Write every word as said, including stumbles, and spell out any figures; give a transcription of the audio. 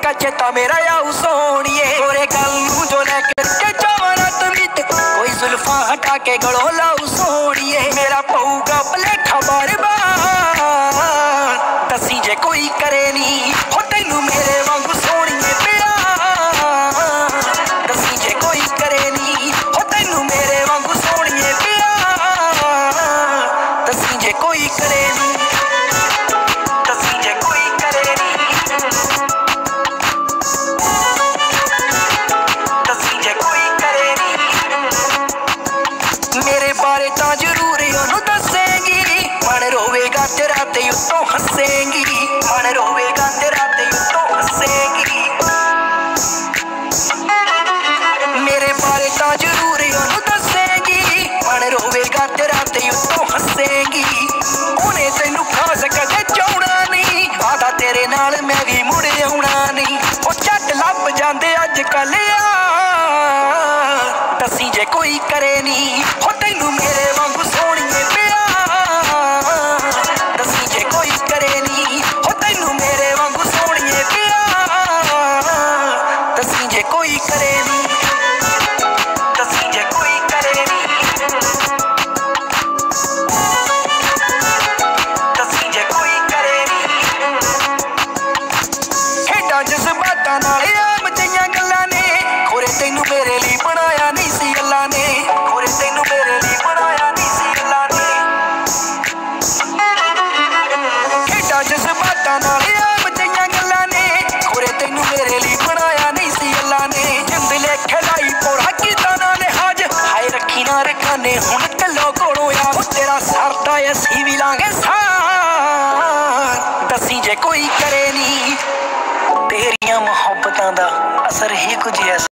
पक्का चेता मेरा आऊ सोनिए गोरे गल नूं जो लै करके जावां रात मीत कोई जुल्फा हटा के गलों लाऊ सोनिए मेरा पऊगा भलेखा बार बार दसी जे कोई करे नी हो तैनू मेरे वांगू सोनिए प्यार दसी जे कोई करे नी हो तैनू मेरे वांगू सोनिए प्यार दसी जे कोई करे नी दसी जे कोई करे नी दसी जे कोई करे नी मेरे बारे तां जरूर ओनू दसेंगी मन रोवेगा तेरा ते उत्तों हसेंगी मन रोवेगा तेरा ते उत्तों हसेंगी मेरे बारे तां जरूर ओनू दसेंगी मन रोवेगा तेरा ते उत्तों हसेंगी उन्हें तैनू खास कदे चाहना नहीं वादा तेरे नाल मैं भी मुड़ आउणा नहीं ओ झट लभ जांदे अज कल यार दसी जे कोई करे नी हो तैनू मेरे वांगू सोनिए प्यार दसी जे कोई करे नी हो तैनू मेरे वांगू सोनिए प्यार दसी जे कोई करे नी दसी जे कोई करे नी दसी जे कोई करे नी हेडां जज्बातां नाल आम जिहियां गल्लां ने खोरे तैनू मेरे लिए बनाया नहीं सी अल्लाह ने खोरे तैनू मेरे लिए बनाया नहीं सी अल्लाह ने हेडां जज्बातां नाल आम जिहियां गल्लां ने खोरे तैनू मेरे लिए बनाया नहीं सी अल्लाह ने जिंद लेखे लाई पोरा कीता ना लिहाज हाय रखी ना रखाने हुण कल्लो कोलों आ ओ तेरा सरदा असीं भी लांगे सार दसी जे कोई करे नी तेरियां मुहब्बतां दा असर ही कुछ ऐसा